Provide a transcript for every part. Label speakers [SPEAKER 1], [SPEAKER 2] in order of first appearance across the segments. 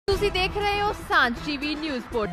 [SPEAKER 1] ਤੁਸੀਂ ਦੇਖ ਰਹੇ ਹੋ Sanjh TV news port.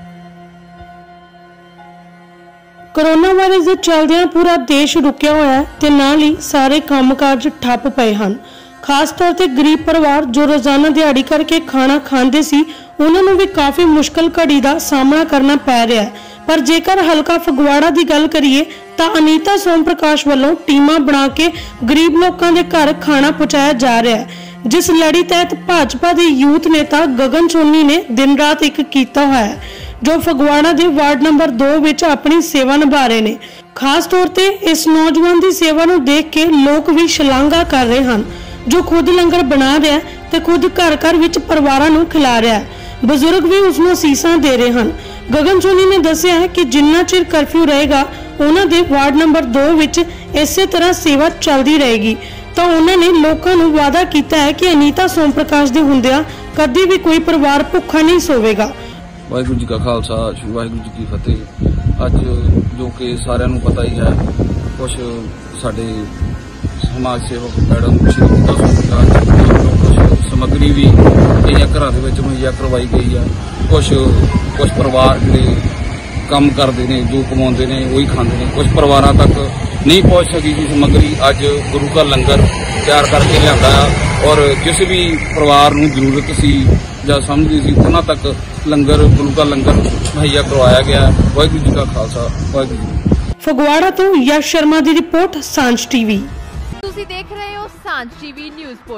[SPEAKER 2] Corona virus के चलदियां पूरा देश रुकिया हुआ है ते नाल ही सारे कामकाज ठप पे हैं। खास तौर ते गरीब परिवार जो रोजाना दिहाड़ी करके खाना खाते सी उन्हां नूं भी काफ़ी मुश्किल घड़ी का सामना करना पै रहा है। पर जेकर हलका फगवाड़ा की गल करिए तो अनीता सोम प्रकाश वालों टीमां बना के गरीब लोगों के घर खाना पहुँचाया जा रहा है, जिस लड़ी तहत भाजपा के यूथ नेता गगन सोनी ने दिन रात एक किया हुआ है, जो फगवाड़ा के वार्ड नंबर 2 विच अपनी सेवा निभा रहे हैं। खास तौर पे इस नौजवान की सेवा नूं देख के लोग भी शलाघा कर रहे हैं, जो खुद लंगर बना रहा है ते खुद घर घर विच परिवारां नूं खिला रहा है। बजुर्ग भी उसनूं असीसां दे रहे हैं। गगन सोनी ने दस्सिया है कि जिन्ना चिर कर्फ्यू रहेगा उन्हां दे वार्ड नंबर 2 विच इसे तरह सेवा चलती रहेगी। तो उन्होंने लोगों नूं वादा किया है कि अनीता सोम प्रकाश दे हुंदियां कदी भी कोई परिवार भुखा नहीं सोवेगा।
[SPEAKER 3] वाहिगुरू जी का खालसा वाहिगुरू जी की फतेह। अज जो कि सारिਆਂ ਨੂੰ पता ही है, कुछ साडे समाज सेवक मैडम श्री अनीता सोम प्रकाश कुछ समग्री भी कई घरों के मुहैया करवाई गई है। कुछ परिवार जिहड़े काम करते हैं, जो कमाते हैं वही खाते हैं, कुछ परिवारों तक नहीं पहुँच सकी थी समग्री। अज गुरु का लंगर तैयार करके लिया और जिस भी परिवार को जरूरत सी या समझती सी उन्होंने तक लंगर गुरु का लंगर मुहैया करवाया गया। वाहिगुरू जी का खालसा वाहिगुरू जी।
[SPEAKER 2] फगवाड़ा तो यश शर्मा की रिपोर्ट, सांझ टीवी।
[SPEAKER 1] ਤੁਸੀਂ ਦੇਖ ਰਹੇ ਹੋ ਸਾਂਝ ਟੀਵੀ ਨਿਊਜ਼ ਪੋਰਟ।